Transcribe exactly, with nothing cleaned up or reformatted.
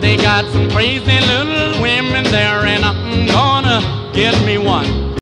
They got some crazy little women there, and I'm gonna get me one.